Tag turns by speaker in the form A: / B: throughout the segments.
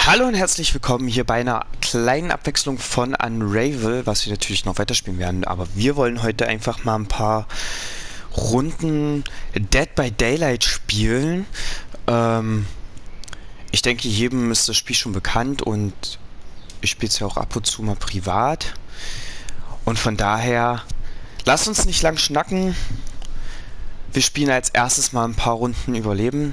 A: Hallo und herzlich willkommen hier bei einer kleinen Abwechslung von Unravel, was wir natürlich noch weiterspielen werden. Aber wir wollen heute einfach mal ein paar Runden Dead by Daylight spielen. Ich denke, jedem ist das Spiel schon bekannt und ich spiele es ja auch ab und zu mal privat. Und von daher, lasst uns nicht lang schnacken. Wir spielen als erstes mal ein paar Runden Überleben.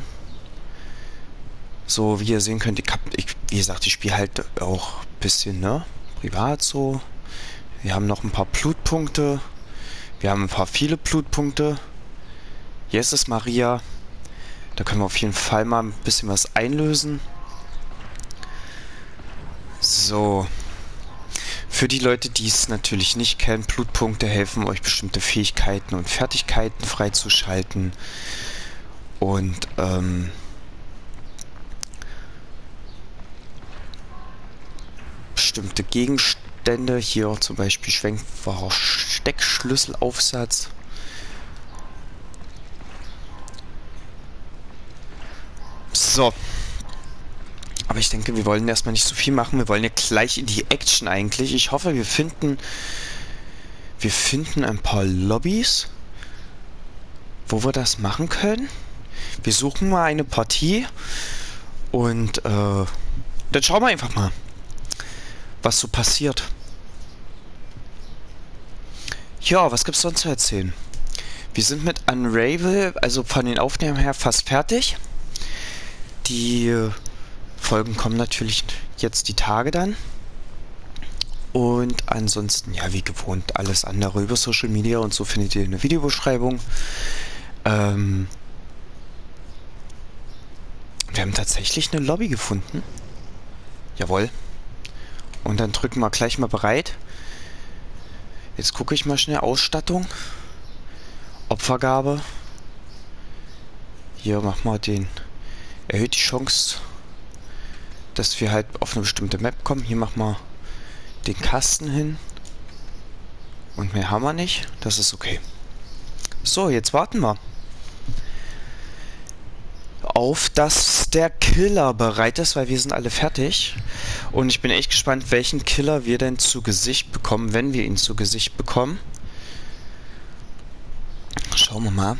A: So, wie ihr sehen könnt, wie gesagt, ich spiele halt auch ein bisschen, ne? Privat so. Wir haben noch ein paar Blutpunkte. Wir haben ein paar viele Blutpunkte. Jesus Maria. Da können wir auf jeden Fall mal ein bisschen was einlösen. So. Für die Leute, die es natürlich nicht kennen, Blutpunkte helfen euch bestimmte Fähigkeiten und Fertigkeiten freizuschalten. Und, bestimmte Gegenstände, hier zum Beispiel schwenkbarer Steckschlüsselaufsatz. So. Aber ich denke, wir wollen erstmal nicht so viel machen. Wir wollen ja gleich in die Action eigentlich. Ich hoffe, wir finden ein paar Lobbys, wo wir das machen können. Wir suchen mal eine Partie und dann schauen wir einfach mal, was so passiert. Ja, was gibt's sonst zu erzählen? Wir sind mit Unravel, also von den Aufnahmen her, fast fertig. Die Folgen kommen natürlich jetzt die Tage dann. Und ansonsten, ja, wie gewohnt, alles andere über Social Media und so findet ihr in der Videobeschreibung. Wir haben tatsächlich eine Lobby gefunden. Jawohl. Und dann drücken wir gleich mal bereit. Jetzt gucke ich mal schnell. Ausstattung. Opfergabe. Hier machen wir den. Erhöht die Chance, dass wir halt auf eine bestimmte Map kommen. Hier machen wir den Kasten hin. Und mehr haben wir nicht. Das ist okay. So, jetzt warten wir. Auf, dass der Killer bereit ist, weil wir sind alle fertig. Und ich bin echt gespannt, welchen Killer wir denn zu Gesicht bekommen, wenn wir ihn zu Gesicht bekommen. Schauen wir mal.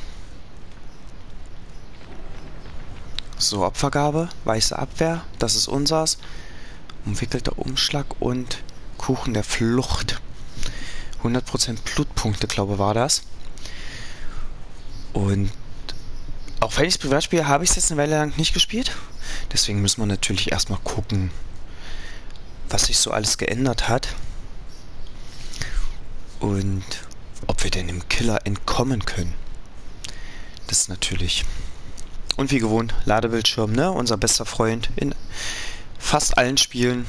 A: So, Opfergabe, weiße Abwehr, das ist unsers. Umwickelter Umschlag und Kuchen der Flucht. 100% Blutpunkte, glaube ich, war das. Und auch wenn ich es privat spiele, habe ich es jetzt eine Weile lang nicht gespielt. Deswegen müssen wir natürlich erstmal gucken, was sich so alles geändert hat. Und ob wir denn dem Killer entkommen können. Das ist natürlich... Und wie gewohnt, Ladebildschirm, ne? Unser bester Freund in fast allen Spielen.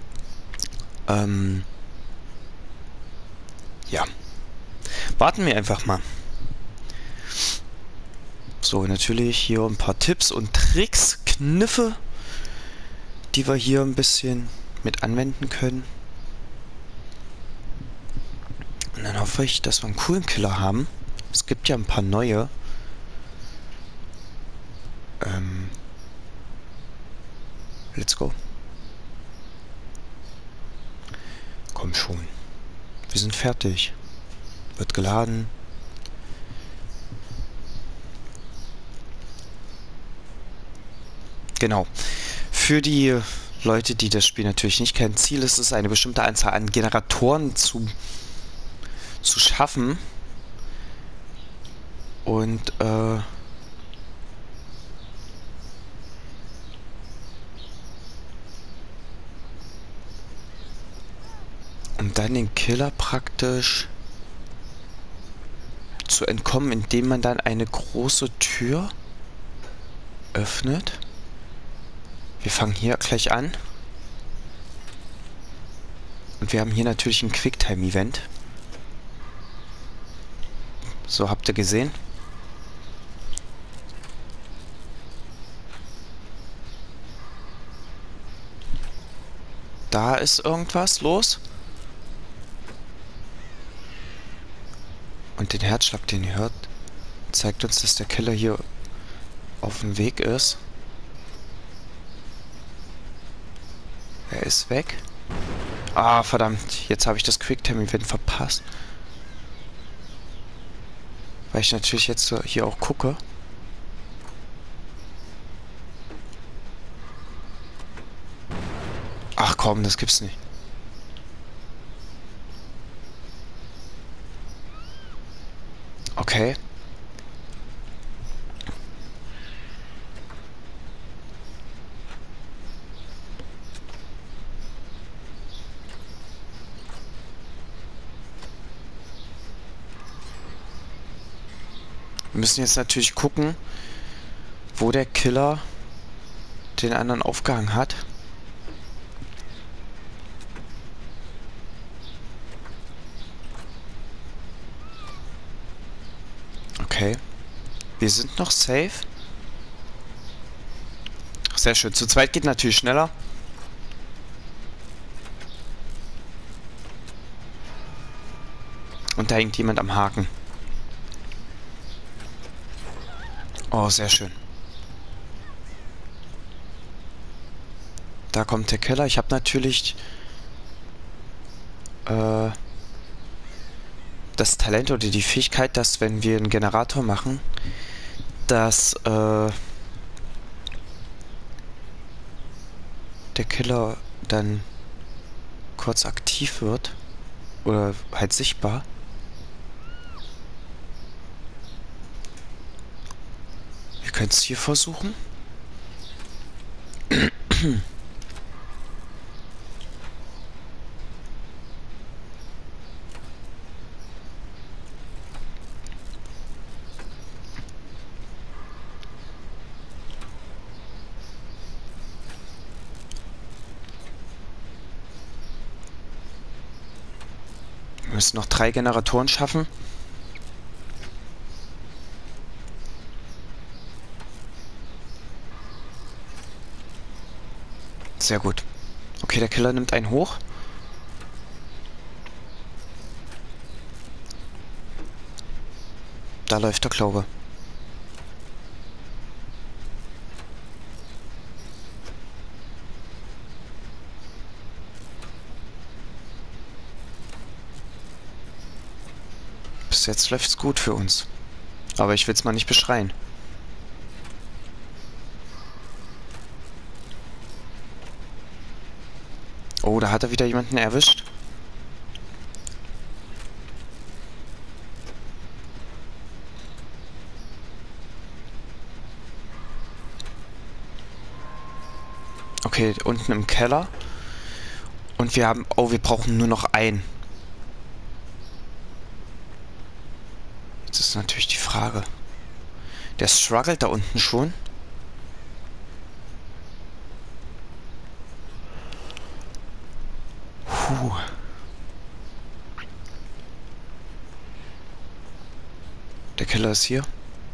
A: Ja. Warten wir einfach mal. So, natürlich hier ein paar Tipps und Tricks, Kniffe, die wir hier ein bisschen mit anwenden können. Und dann hoffe ich, dass wir einen coolen Killer haben. Es gibt ja ein paar neue. Let's go. Komm schon. Wir sind fertig. Wird geladen. Genau. Für die Leute, die das Spiel natürlich nicht kennen, Ziel ist es, eine bestimmte Anzahl an Generatoren zu schaffen. Und, um dann den Killer praktisch zu entkommen, indem man dann eine große Tür öffnet. Wir fangen hier gleich an. Und wir haben hier natürlich ein Quicktime-Event. So, habt ihr gesehen? Da ist irgendwas los. Und den Herzschlag, den ihr hört, zeigt uns, dass der Killer hier auf dem Weg ist. Er ist weg. Ah, verdammt. Jetzt habe ich das Quicktime-Event verpasst. Weil ich natürlich jetzt so hier auch gucke. Ach komm, das gibt's nicht. Okay. Wir müssen jetzt natürlich gucken, wo der Killer den anderen aufgehangen hat. Okay. Wir sind noch safe. Sehr schön. Zu zweit geht natürlich schneller. Und da hängt jemand am Haken. Oh, sehr schön. Da kommt der Killer. Ich habe natürlich das Talent oder die Fähigkeit, dass wenn wir einen Generator machen, dass der Killer dann kurz aktiv wird oder halt sichtbar. Wir können es hier versuchen. Wir müssen noch 3 Generatoren schaffen. Sehr gut. Okay, der Killer nimmt einen hoch. Da läuft der Glaube. Bis jetzt läuft's gut für uns. Aber ich will's mal nicht beschreien. Oh, da hat er wieder jemanden erwischt. Okay, unten im Keller. Und wir haben... Oh, wir brauchen nur noch einen. Jetzt ist natürlich die Frage. Der struggelt da unten schon. Puh. Der Killer ist hier.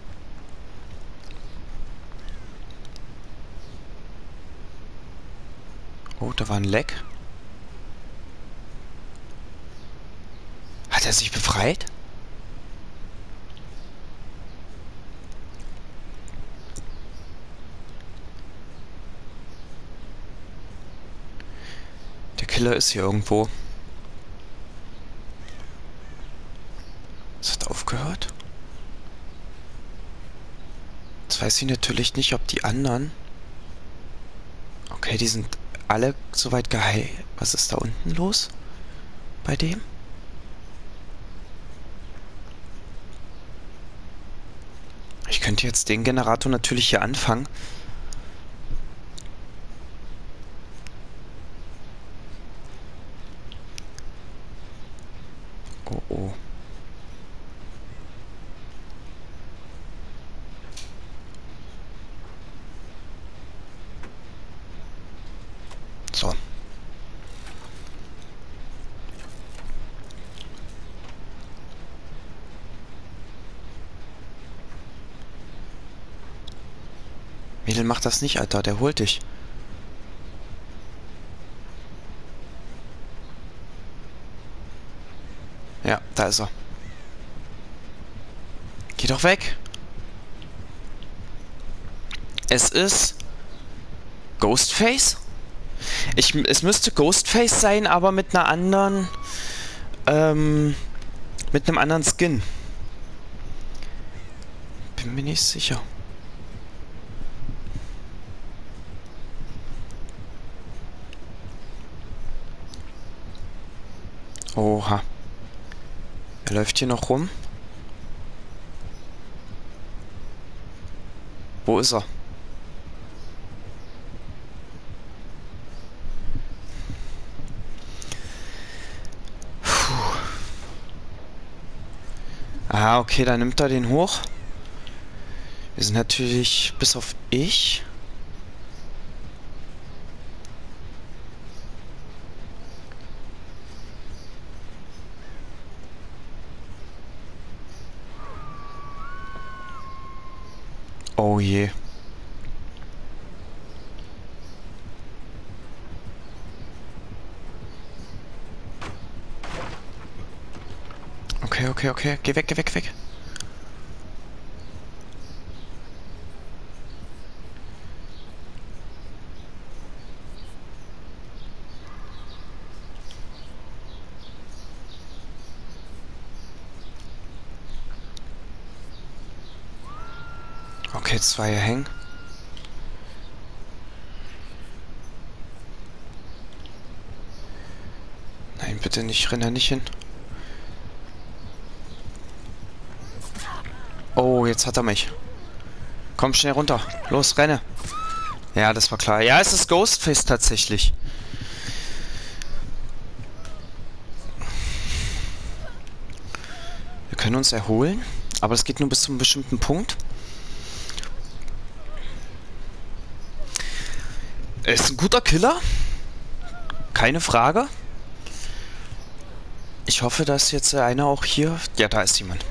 A: Oh, da war ein Leck. Hat er sich befreit? Der Killer ist hier irgendwo. Es hat aufgehört. Jetzt weiß ich natürlich nicht, ob die anderen... Okay, die sind alle soweit geheilt. Was ist da unten los? Bei dem? Ich könnte jetzt den Generator natürlich hier anfangen. Oh, oh. So. Mädel, mach das nicht, Alter. Der holt dich. Ja, da ist er. Geh doch weg. Es ist... Ghostface? Es müsste Ghostface sein, aber mit einer anderen, mit einem anderen Skin. Bin mir nicht sicher. Oha. Er läuft hier noch rum. Wo ist er? Puh. Ah, okay, dann nimmt er den hoch. Wir sind natürlich bis auf ich. Oh je. Okay, okay, okay. Geh weg, geh weg, weg. Okay, zwei hängen. Nein, bitte nicht, renn da nicht hin. Oh, jetzt hat er mich. Komm schnell runter. Los, renne. Ja, das war klar. Ja, es ist Ghostface tatsächlich. Wir können uns erholen, aber es geht nur bis zu einem bestimmten Punkt. Er ist ein guter Killer. Keine Frage. Ich hoffe, dass jetzt einer auch hier... Ja, da ist jemand.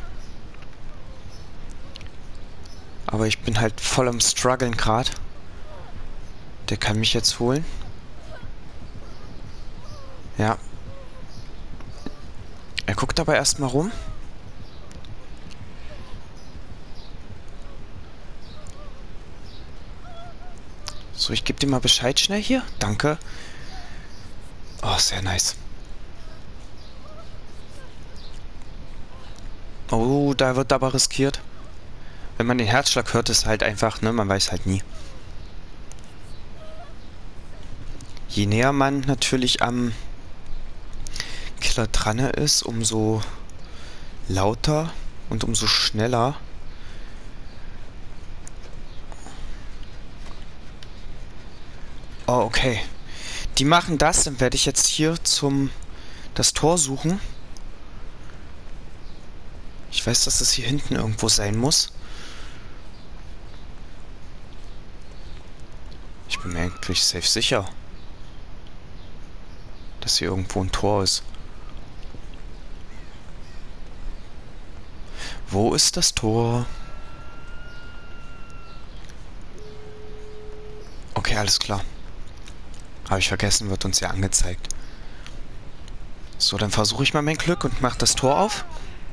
A: Aber ich bin halt voll am Struggeln gerade. Der kann mich jetzt holen. Ja. Er guckt aber erstmal rum. So, ich gebe dir mal Bescheid schnell hier. Danke. Oh, sehr nice. Oh, da wird aber riskiert. Wenn man den Herzschlag hört, ist halt einfach, ne, man weiß halt nie. Je näher man natürlich am Killer dran ist, umso lauter und umso schneller. Oh, okay. Die machen das, dann werde ich jetzt hier das Tor suchen. Ich weiß, dass es hier hinten irgendwo sein muss. Ich bin mir eigentlich safe sicher, dass hier irgendwo ein Tor ist. Wo ist das Tor? Okay, alles klar. Habe ich vergessen, wird uns ja angezeigt. So, dann versuche ich mal mein Glück und mache das Tor auf.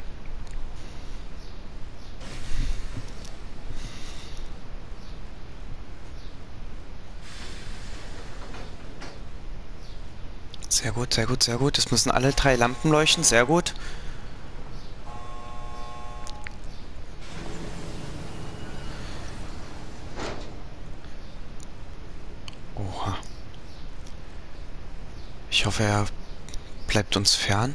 A: Sehr gut, sehr gut, sehr gut. Es müssen alle 3 Lampen leuchten. Sehr gut. Oha. Ich hoffe, er bleibt uns fern.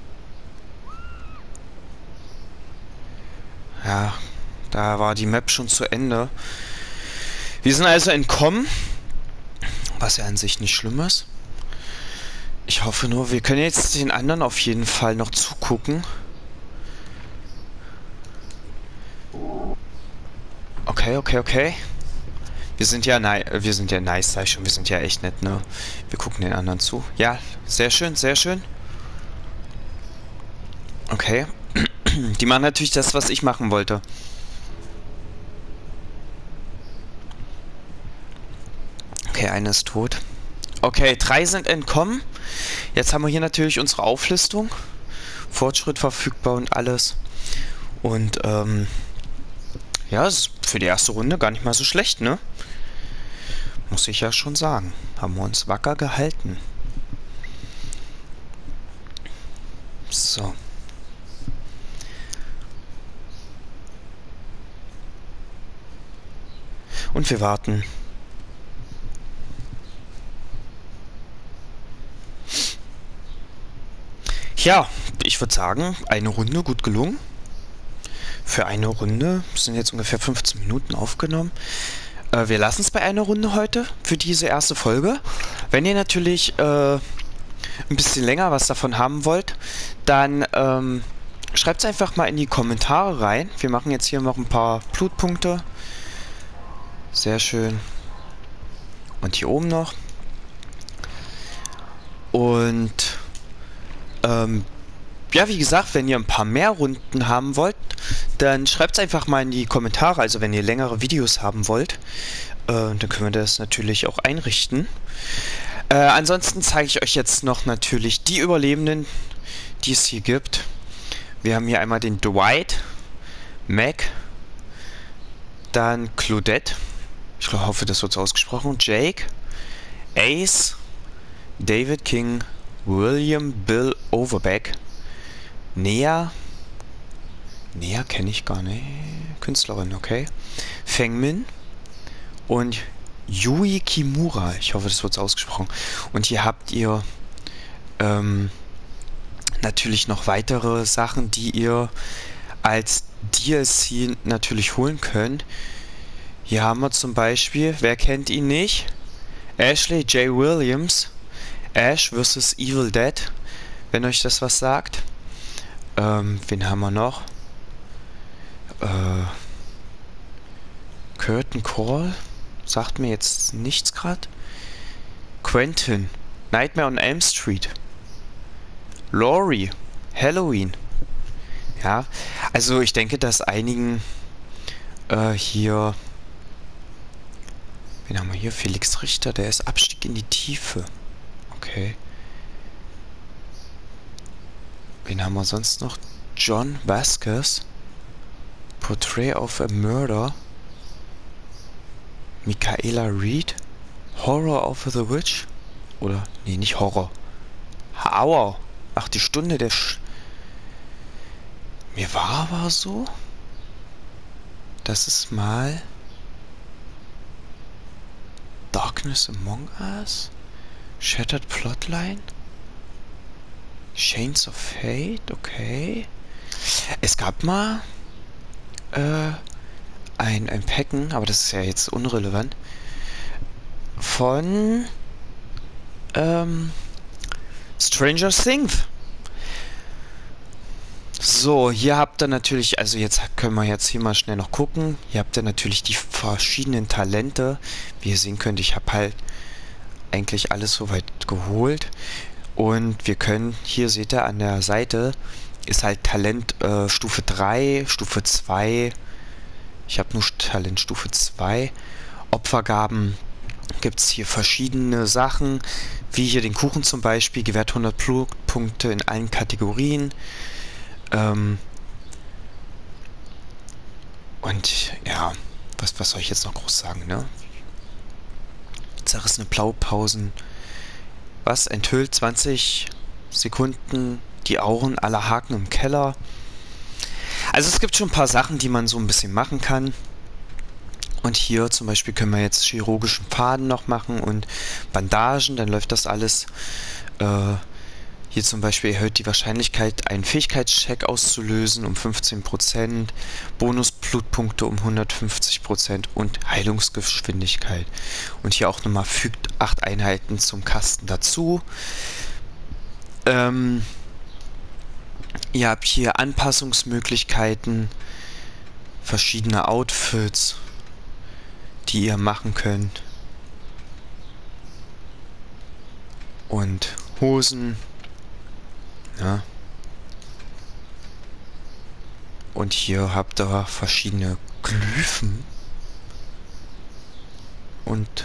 A: Ja, da war die Map schon zu Ende. Wir sind also entkommen, was ja an sich nicht schlimm ist. Ich hoffe nur, wir können jetzt den anderen auf jeden Fall noch zugucken. Okay, okay, okay. Wir sind ja nice, sag ich schon. Wir sind ja echt nett, ne? Wir gucken den anderen zu. Ja, sehr schön, sehr schön. Okay. Die machen natürlich das, was ich machen wollte. Okay, einer ist tot. Okay, 3 sind entkommen. Jetzt haben wir hier natürlich unsere Auflistung. Fortschritt verfügbar und alles. Und, ja, ist für die erste Runde gar nicht mal so schlecht, ne? Muss ich ja schon sagen. Haben wir uns wacker gehalten. So. Und wir warten. Ja, ich würde sagen, eine Runde gut gelungen. Für eine Runde sind jetzt ungefähr 15 Minuten aufgenommen. Wir lassen es bei einer Runde heute für diese erste Folge. Wenn ihr natürlich ein bisschen länger was davon haben wollt, dann schreibt es einfach mal in die Kommentare rein. Wir machen jetzt hier noch ein paar Blutpunkte. Sehr schön. Und hier oben noch. Und ja, wie gesagt, wenn ihr ein paar mehr Runden haben wollt, dann schreibt es einfach mal in die Kommentare. Also wenn ihr längere Videos haben wollt, dann können wir das natürlich auch einrichten. Ansonsten zeige ich euch jetzt noch natürlich die Überlebenden, die es hier gibt. Wir haben hier einmal den Dwight, Mac, dann Claudette, ich hoffe, das wird so ausgesprochen, Jake, Ace, David King, William Bill Overbeck, Nea kenne ich gar nicht, Künstlerin, okay, Feng Min und Yui Kimura, ich hoffe, das wird so ausgesprochen. Und hier habt ihr natürlich noch weitere Sachen, die ihr als DLC natürlich holen könnt. Hier haben wir zum Beispiel, wer kennt ihn nicht? Ashley J. Williams, Ash vs. Evil Dead, wenn euch das was sagt. Wen haben wir noch? Curtain Call, sagt mir jetzt nichts gerade. Quentin, Nightmare on Elm Street. Laurie, Halloween. Ja, also ich denke, dass einigen hier... Wen haben wir hier? Felix Richter, der ist Abstieg in die Tiefe. Okay. Wen haben wir sonst noch? John Vasquez. Portrait of a Murder. Michaela Reed. Horror of the Witch. Oder, nee, nicht Horror. Hour. Ach, die Stunde der Mir war aber so, dass es mal Darkness Among Us, Shattered Plotline, Chains of Fate, okay. Es gab mal ein Packen, aber das ist ja jetzt unrelevant, von Stranger Things. So, hier habt ihr natürlich, also jetzt können wir jetzt hier mal schnell noch gucken. Hier habt ihr natürlich die verschiedenen Talente. Wie ihr sehen könnt, ich habe halt eigentlich alles soweit geholt. Und wir können, hier seht ihr an der Seite, ist halt Talent Stufe 3, Stufe 2. Ich habe nur Talent Stufe 2. Opfergaben gibt es hier verschiedene Sachen. Wie hier den Kuchen zum Beispiel, gewährt 100 Punkte in allen Kategorien. Und ja, was soll ich jetzt noch groß sagen, ne? Zerrissene Blaupausen. Was enthüllt 20 Sekunden die Auren aller Haken im Keller? Also es gibt schon ein paar Sachen, die man so ein bisschen machen kann. Und hier zum Beispiel können wir jetzt chirurgischen Faden noch machen und Bandagen, dann läuft das alles. Hier zum Beispiel erhöht die Wahrscheinlichkeit, einen Fähigkeitscheck auszulösen um 15%, Bonusblutpunkte um 150% und Heilungsgeschwindigkeit. Und hier auch nochmal fügt 8 Einheiten zum Kasten dazu. Ihr habt hier Anpassungsmöglichkeiten, verschiedene Outfits, die ihr machen könnt. Und Hosen. Ja. Und hier habt ihr verschiedene Glyphen. Und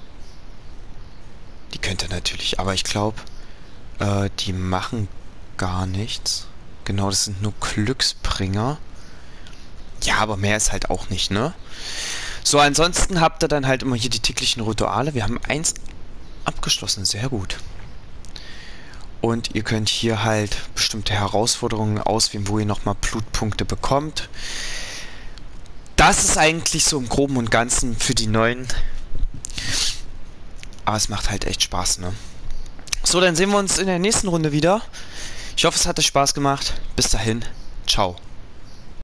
A: die könnt ihr natürlich, aber ich glaube, die machen gar nichts. Genau, das sind nur Glücksbringer. Ja, aber mehr ist halt auch nicht, ne? So, ansonsten habt ihr dann halt immer hier die täglichen Rituale. Wir haben eins abgeschlossen, sehr gut. Und ihr könnt hier halt bestimmte Herausforderungen auswählen, wo ihr nochmal Blutpunkte bekommt. Das ist eigentlich so im Groben und Ganzen für die Neuen. Aber es macht halt echt Spaß, ne? So, dann sehen wir uns in der nächsten Runde wieder. Ich hoffe, es hat euch Spaß gemacht. Bis dahin. Ciao.